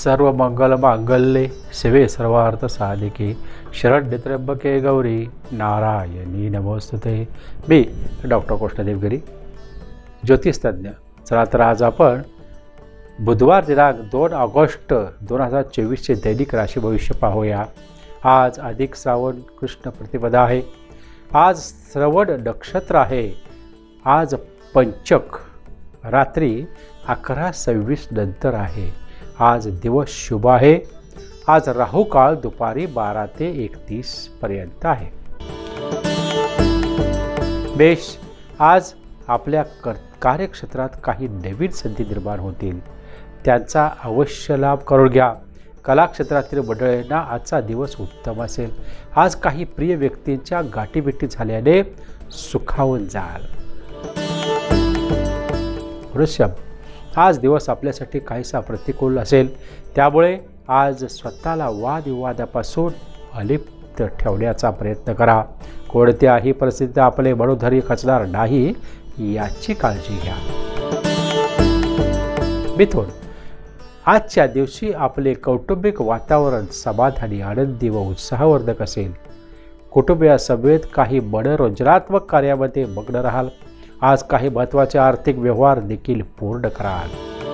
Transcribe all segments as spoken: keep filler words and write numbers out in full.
सर्व मंगल मांगल्ये शिवे सर्वार्थ साधिके शरण्ये त्र्यंबके गौरी नारायणी नमोस्तुते। मी डॉक्टर कृष्णदेवगिरी, ज्योतिषतज्ञ। चला तर आज आपण बुधवार दिनांक दोन ऑगस्ट दोन हजार चोवीसचे दैनिक राशी भविष्य पाहूया। आज अधिक श्रावण कृष्ण प्रतिपदा आहे। आज श्रवण नक्षत्र आहे। आज पंचक रात्री अकरा सव्वीस नंतर आहे। आज दिवस शुभ आहे। आज राहू काळ दुपारी बारा ते एकतीस पर्यंत आहे। मेष, आज आपल्या कार्यक्षेत्रात काही नवीन संधी निर्माण होतील, त्यांचा अवश्य लाभ करून घ्या। कला क्षेत्रातील मंडळींना आजचा दिवस उत्तम असेल। आज काही प्रिय व्यक्तींच्या गाठीभेटी झाल्याने सुखावून जाल। वृषभ, आज दिवस आपल्यासाठी काहीसा प्रतिकूल असेल, त्यामुळे आज स्वतःला वादविवादापासून अलिप्त ठेवण्याचा प्रयत्न करा। कोणत्याही परिस्थितीत आपले मनोधैर्य खचणार नाही याची काळजी घ्या। मिथुन, आजच्या दिवशी आपले कौटुंबिक वातावरण समाधानी, आनंदी व उत्साहवर्धक असेल। कुटुंबियासमवेत काही मनोरंजनात्मक कार्यामध्ये मग्न राहाल। आज काही महत्त्वाचे आर्थिक व्यवहार देखील पूर्ण कराल।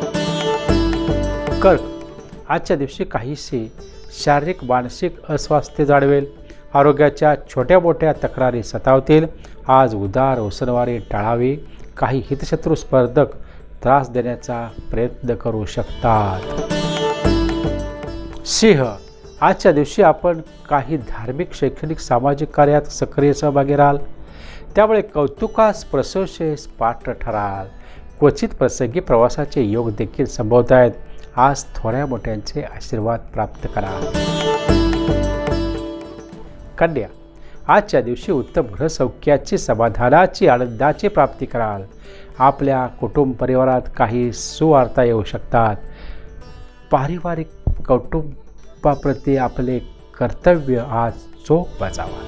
कर्क, आजच्या दिवशी काहीशी शारीरिक मानसिक अस्वास्थ्य जाणवेल। आरोग्याच्या छोट्या मोठ्या तक्रारी सतावतील। आज उदार उसनवारी टाळावी। काही हितशत्रू स्पर्धक त्रास देण्याचा प्रयत्न करू शकतात। सिंह, आजच्या दिवशी आपण काही धार्मिक, शैक्षणिक, सामाजिक कार्यात सक्रिय सहभागी राहाल, त्यामुळे कौतुकास प्रशंसेस पात्र ठराल। क्वचित प्रसंगी प्रवासाचे योग देखील संभवत आहेत। आज थोड्या मोठ्यांचे आशीर्वाद प्राप्त करा। कन्या, आजच्या दिवशी उत्तम गृहसौख्याची, समाधानाची, आनंदाची प्राप्ती कराल। आपल्या कुटुंब परिवारात काही सुवार्ता येऊ शकतात। पारिवारिक कौटुंबाप्रती आपले कर्तव्य आज चोख बजावा।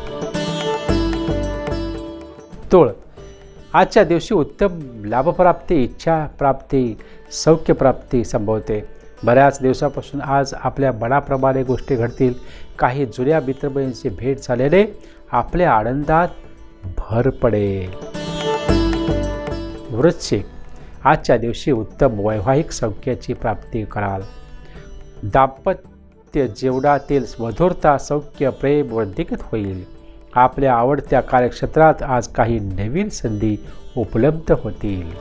तुळ, आजच्या दिवशी उत्तम लाभप्राप्ती, इच्छा प्राप्ती, सौख्य प्राप्ती संभवते। बऱ्याच दिवसापासून आज आपल्या मनाप्रमाणे गोष्टी घडतील। काही जुन्या मित्रमंडळींची भेट झाल्याने आपल्या आनंदात भर पडेल। वृश्चिक, आजच्या दिवशी उत्तम वैवाहिक सौख्याची प्राप्ती कराल। दाम्पत्य जीवनातील मधुरता, सौख्य, प्रेम वृद्धिंगत होईल। आपल्या आवडत्या कार्यक्षेत्रात आज काही नवीन संधी उपलब्ध होतील।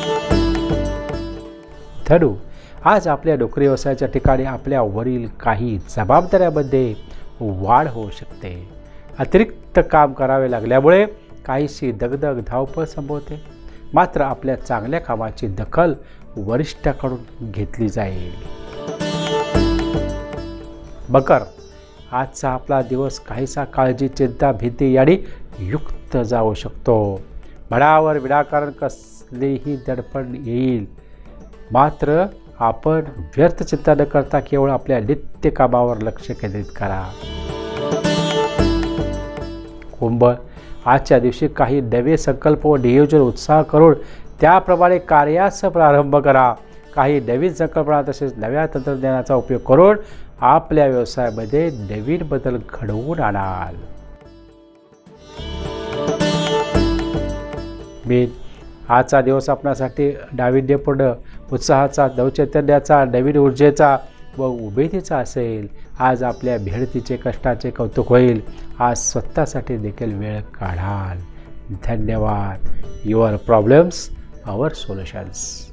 धनु, आज आपल्या नोकरी व्यवसायाच्या ठिकाणी आपल्यावरील काही जबाबदाऱ्यामध्ये वाढ होऊ शकते। अतिरिक्त काम करावे लागल्यामुळे काहीशी दगदग, धावपळ संभवते, मात्र आपल्या चांगल्या कामाची दखल वरिष्ठाकडून घेतली जाईल। मकर, आजचा आपला दिवस काहीसा काळजी, चिंता, भीती याने युक्त जाऊ शकतो। मनावर विनाकारण कसलेही दडपण येईल, मात्र आपण व्यर्थ चिंता न करता केवळ आपल्या नित्य कामावर लक्ष केंद्रित करा। कुंभ, आजच्या दिवशी काही नवे संकल्प व नियोजन उत्साह करून त्याप्रमाणे कार्यास प्रारंभ करा। काही नवीन संकल्पना तसेच नव्या तंत्रज्ञानाचा उपयोग करून आपल्या व्यवसायामध्ये नवीन बदल घडवून आणाल। मीन, आजचा दिवस आपणासाठी नाविन्यपूर्ण, उत्साहाचा, नवचैतन्याचा, नवीन ऊर्जेचा व उमेदीचा असेल। आज आपल्या मेहनतीचे, कष्टाचे कौतुक होईल। आज स्वतःसाठी देखील वेळ काढाल। धन्यवाद। Your problems our solutions.